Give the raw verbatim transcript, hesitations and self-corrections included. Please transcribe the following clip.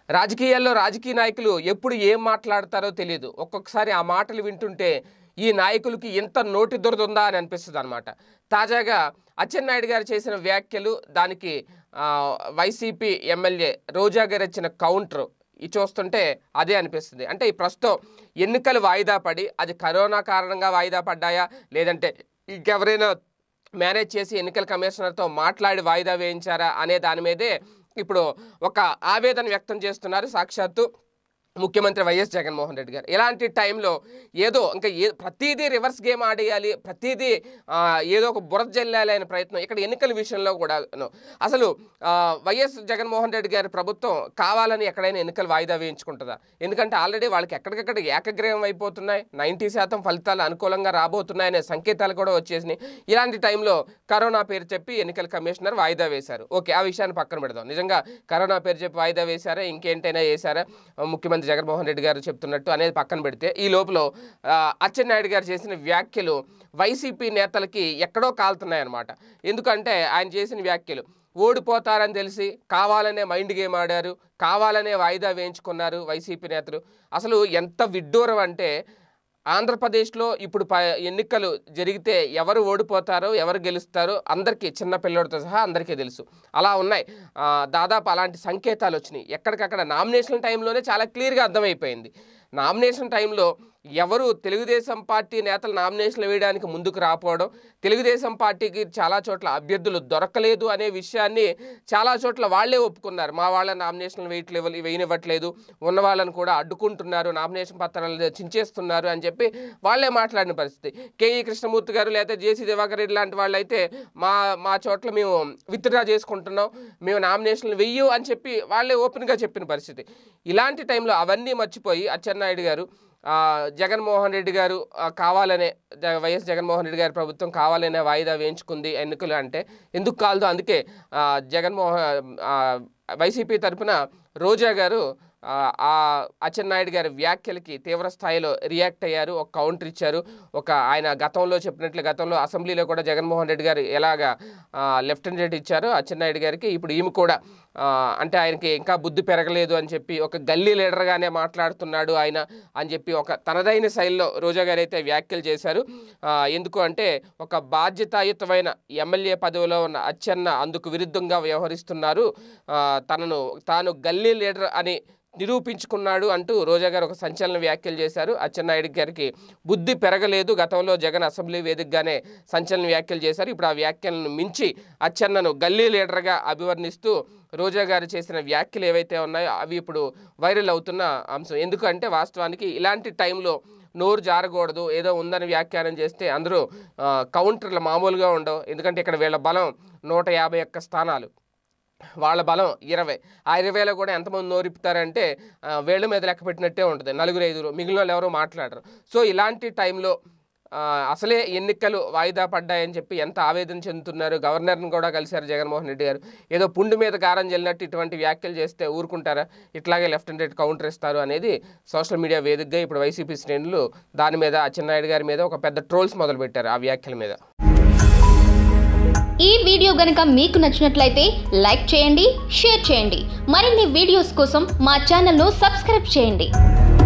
రాజకీయాల్లో రాజకీయ నాయకులు ఎప్పుడు ఏం మాట్లాడతారో తెలియదు. ఒక్కొక్కసారి ఆ మాటలు వింటుంటే ఈ నాయకులకి ఎంత నోటి దురదుందా అని అనిపిస్తుంది అనమాట. తాజాగా అచ్చెన్నాయుడు గారు చేసిన వ్యాఖ్యలు, దానికి వైసీపీ ఎమ్మెల్యే రోజా గారు ఇచ్చిన కౌంటర్ ఇది చూస్తుంటే అదే అనిపిస్తుంది. అంటే ఈ ప్రస్తుతం ఎన్నికలు వాయిదా పడి అది కరోనా కారణంగా వాయిదా పడ్డాయా, లేదంటే ఇంకెవరైనా మేనేజ్ చేసి ఎన్నికల కమిషనర్తో మాట్లాడి వాయిదా వేయించారా అనే దాని మీదే ఇప్పుడు ఒక ఆవేదన వ్యక్తం చేస్తున్నారు సాక్షాత్తు ముఖ్యమంత్రి వైఎస్ జగన్మోహన్ రెడ్డి గారు. ఇలాంటి టైంలో ఏదో ఇంకా ఏ ప్రతిదీ రివర్స్ గేమ్ ఆడేయాలి, ప్రతిదీ ఏదో ఒక బురద జల్లాలి అనే ప్రయత్నం ఇక్కడ ఎన్నికల విషయంలో కూడా. అసలు వైఎస్ జగన్మోహన్ రెడ్డి గారి ప్రభుత్వం కావాలని ఎక్కడైనా ఎన్నికలు వాయిదా వేయించుకుంటుందా? ఎందుకంటే ఆల్రెడీ వాళ్ళకి ఎక్కడికెక్కడ ఏకగ్రీవం అయిపోతున్నాయి, నైంటీ శాతం ఫలితాలు అనుకూలంగా రాబోతున్నాయనే సంకేతాలు కూడా వచ్చేసినాయి. ఇలాంటి టైంలో కరోనా పేరు చెప్పి ఎన్నికల కమిషనర్ వాయిదా వేశారు. ఓకే, ఆ విషయాన్ని పక్కన పెడదాం. నిజంగా కరోనా పేరు చెప్పి వాయిదా వేశారా, ఇంకేంటైనా వేశారా ముఖ్యమంత్రి జగన్మోహన్ రెడ్డి గారు చెప్తున్నట్టు అనేది పక్కన పెడితే, ఈ లోపల అచ్చెన్నాయుడు గారు చేసిన వ్యాఖ్యలు వైసీపీ నేతలకి ఎక్కడో కాలుతున్నాయన్నమాట. ఎందుకంటే ఆయన చేసిన వ్యాఖ్యలు ఓడిపోతారని తెలిసి కావాలనే మైండ్ గేమ్ ఆడారు, కావాలనే వాయిదా వేయించుకున్నారు వైసీపీ నేతలు. అసలు ఎంత విడ్డూరం అంటే ఆంధ్రప్రదేశ్లో ఇప్పుడు ప ఎన్నికలు జరిగితే ఎవరు ఓడిపోతారో ఎవరు గెలుస్తారో అందరికీ, చిన్న పిల్లడితో సహా అందరికీ తెలుసు. అలా ఉన్నాయి, దాదాపు అలాంటి సంకేతాలు వచ్చినాయి. ఎక్కడికక్కడ నామినేషన్ టైంలోనే చాలా క్లియర్గా అర్థమైపోయింది. నామినేషన్ టైంలో ఎవరు తెలుగుదేశం పార్టీ నేతలు నామినేషన్లు వేయడానికి ముందుకు రాకపోవడం, తెలుగుదేశం పార్టీకి చాలా చోట్ల అభ్యర్థులు దొరకలేదు అనే విషయాన్ని చాలా చోట్ల వాళ్లే ఒప్పుకున్నారు. మా వాళ్ళ నామినేషన్లు వేయట్లేదు వేయనివ్వట్లేదు, ఉన్న వాళ్ళని కూడా అడ్డుకుంటున్నారు, నామినేషన్ పత్రాలు చించేస్తున్నారు అని చెప్పి వాళ్లే మాట్లాడిన పరిస్థితి. కేఈ కృష్ణమూర్తి గారు లేదా జేసీ దివాకర్ రెడ్డి లాంటి వాళ్ళు అయితే మా మా చోట్ల మేము విత్డ్రా చేసుకుంటున్నాం, మేము నామినేషన్లు వెయ్యు అని చెప్పి వాళ్లే ఓపెన్గా చెప్పిన పరిస్థితి. ఇలాంటి టైంలో అవన్నీ మర్చిపోయి అచ్చెన్నాయుడు గారు జగన్మోహన్ రెడ్డి గారు కావాలనే వైఎస్ జగన్మోహన్ రెడ్డి గారి ప్రభుత్వం కావాలనే వాయిదా వేయించుకుంది ఎన్నికలు అంటే ఎందుకు కాదు. అందుకే జగన్మోహన్ వైసీపీ తరఫున రోజా గారు ఆ అచ్చెన్నాయుడు గారి వ్యాఖ్యలకి తీవ్ర స్థాయిలో రియాక్ట్ అయ్యారు, ఒక కౌంటర్ ఇచ్చారు. ఒక ఆయన గతంలో చెప్పినట్లు గతంలో అసెంబ్లీలో కూడా జగన్మోహన్ రెడ్డి గారు ఎలాగా లెఫ్టినెంట్ రేట్ ఇచ్చారో అచ్చెన్నాయుడు గారికి ఇప్పుడు ఈమె కూడా అంటే ఆయనకి ఇంకా బుద్ధి పెరగలేదు అని చెప్పి ఒక గల్లీ లీడర్గానే మాట్లాడుతున్నాడు ఆయన అని చెప్పి ఒక తనదైన శైలిలో రోజా గారు అయితే వ్యాఖ్యలు చేశారు. ఎందుకు అంటే ఒక బాధ్యతాయుతమైన ఎమ్మెల్యే పదవిలో ఉన్న అచ్చెన్న అందుకు విరుద్ధంగా వ్యవహరిస్తున్నారు, తనను తాను గల్లీ లీడర్ అని నిరూపించుకున్నాడు అంటూ రోజా గారు ఒక సంచలన వ్యాఖ్యలు చేశారు. అచ్చెన్నాయుడు గారికి బుద్ధి పెరగలేదు, గతంలో జగన్ అసెంబ్లీ వేదికగానే సంచలన వ్యాఖ్యలు చేశారు. ఇప్పుడు ఆ వ్యాఖ్యలను మించి అచ్చెన్నను గల్లీ లీడర్గా అభివర్ణిస్తూ రోజా గారు చేసిన వ్యాఖ్యలు ఏవైతే ఉన్నాయో అవి ఇప్పుడు వైరల్ అవుతున్న అంశం. ఎందుకంటే వాస్తవానికి ఇలాంటి టైంలో నోరు జారకూడదు, ఏదో ఉందని వ్యాఖ్యానం చేస్తే అందరూ కౌంటర్లు మామూలుగా ఉండవు. ఎందుకంటే ఇక్కడ వీళ్ళ బలం నూట యాభై ఒక్క స్థానాలు, వాళ్ళ బలం ఇరవై. ఆ ఇరవైలో కూడా ఎంతమంది నోరిపుతారంటే వేళ్ళ మీద లెక్క పెట్టినట్టే ఉంటుంది, నలుగురు ఐదుగురు, మిగిలిన వాళ్ళు ఎవరు మాట్లాడరు. సో ఇలాంటి టైంలో అసలే ఎన్నికలు వాయిదా పడ్డాయని చెప్పి ఎంత ఆవేదన చెందుతున్నారు. గవర్నర్ని కూడా కలిశారు జగన్మోహన్ రెడ్డి గారు. ఏదో పుండు మీద కారం జల్లినట్టు ఇటువంటి వ్యాఖ్యలు చేస్తే ఊరుకుంటారా, ఇట్లాగే లెఫ్ట్ అండ్ రైట్ కౌంటర్ ఇస్తారు అనేది సోషల్ మీడియా వేదికగా ఇప్పుడు వైసీపీ శ్రేణులు దాని మీద అచ్చెన్నాయుడు గారి మీద ఒక పెద్ద ట్రోల్స్ మొదలుపెట్టారు ఆ వ్యాఖ్యల మీద. ఈ వీడియో గనుక మీకు నచ్చినట్లయితే లైక్ చేయండి, షేర్ చేయండి. మరిన్ని వీడియోస్ కోసం మా ఛానల్ను సబ్స్క్రైబ్ చేయండి.